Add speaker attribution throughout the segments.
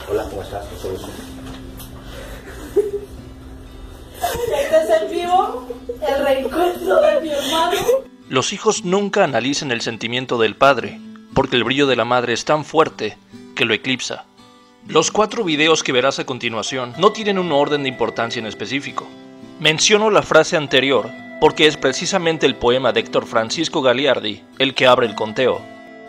Speaker 1: Hola, ¿cómo estás? ¿Qué soy eso?
Speaker 2: Este es el vivo, el reencuentro de mi hermano.
Speaker 3: Los hijos nunca analicen el sentimiento del padre, porque el brillo de la madre es tan fuerte que lo eclipsa. Los 4 videos que verás a continuación no tienen un orden de importancia en específico. Menciono la frase anterior porque es precisamente el poema de Héctor Francisco Gagliardi el que abre el conteo.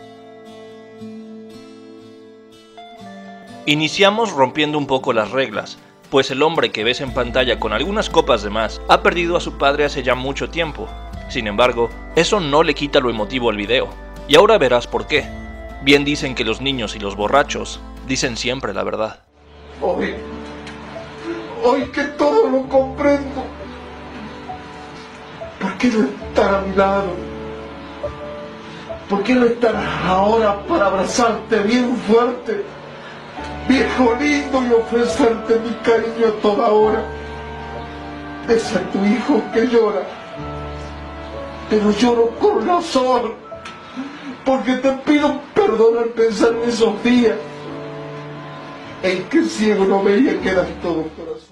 Speaker 3: Iniciamos rompiendo un poco las reglas, pues el hombre que ves en pantalla con algunas copas de más ha perdido a su padre hace ya mucho tiempo. Sin embargo, eso no le quita lo emotivo al video, y ahora verás por qué. Bien dicen que los niños y los borrachos dicen siempre la verdad.
Speaker 4: Hoy que todo lo comprendo, ¿por qué no estar a mi lado? ¿Por qué no estar ahora para abrazarte bien fuerte, viejo lindo, y ofrecerte mi cariño a toda hora? Es a tu hijo que llora, pero lloro con razón, porque te pido perdón al pensar en esos días en que ciego no veía que eras todo corazón.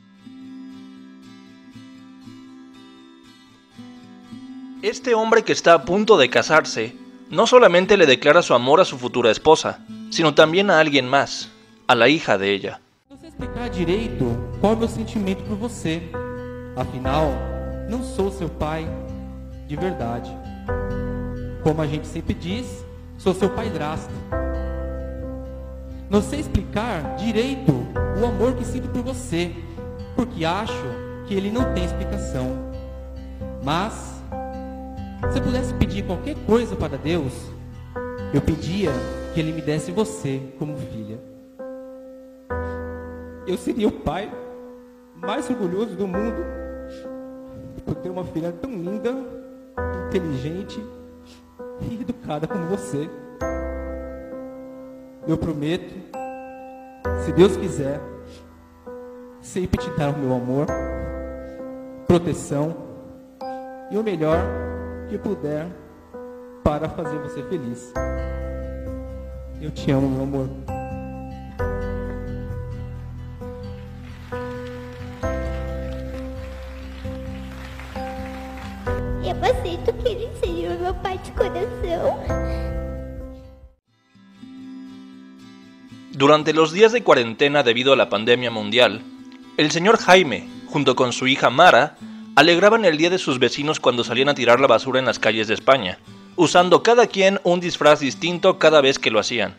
Speaker 3: Este hombre que está a punto de casarse, no solamente le declara su amor a su futura esposa, sino también a alguien más, a la hija de ella.
Speaker 5: Não sei explicar direito qual é o meu sentimento por você. Afinal, não sou seu pai de verdade. Como a gente sempre diz, sou seu padrasto. Não sei explicar direito o amor que sinto por você, porque acho que ele não tem explicação. Mas, se eu pudesse pedir qualquer coisa para Deus, eu pedia que Ele me desse você como filha. Eu seria o pai mais orgulhoso do mundo por ter uma filha tão linda, inteligente e educada como você. Eu prometo, se Deus quiser, sempre te dar o meu amor, proteção e o melhor que puder para fazer você feliz. Eu te amo, meu amor.
Speaker 6: Eu aceito que ele seja o meu pai de coração.
Speaker 3: Durante los días de cuarentena debido a la pandemia mundial, el señor Jaime, junto con su hija Mara, alegraban el día de sus vecinos cuando salían a tirar la basura en las calles de España, usando cada quien un disfraz distinto cada vez que lo hacían.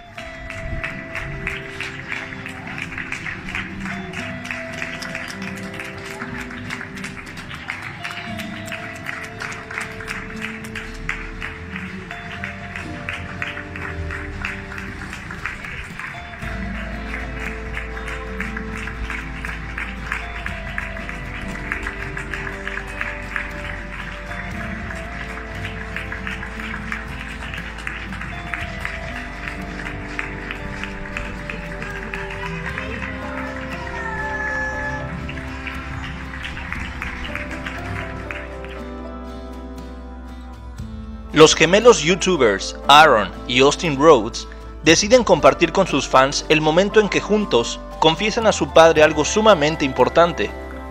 Speaker 3: Los gemelos youtubers Aaron y Austin Rhodes deciden compartir con sus fans el momento en que juntos confiesan a su padre algo sumamente importante.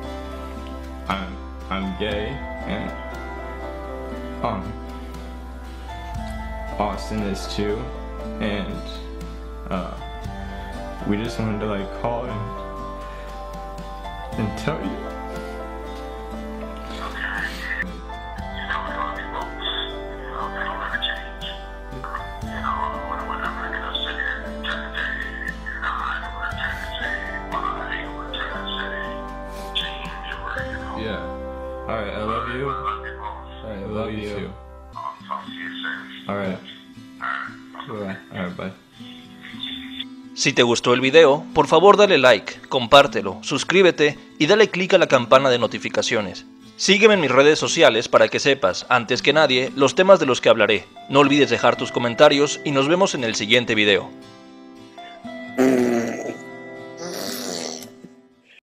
Speaker 7: I'm gay and Austin is too, and we just wanted to call and tell you. Yeah. Alright, I love you. Alright, I love you too. Alright. Alright, bye.
Speaker 3: Si te gustó el video, por favor dale like, compártelo, suscríbete y dale click a la campana de notificaciones. Sígueme en mis redes sociales para que sepas, antes que nadie, los temas de los que hablaré. No olvides dejar tus comentarios y nos vemos en el siguiente video.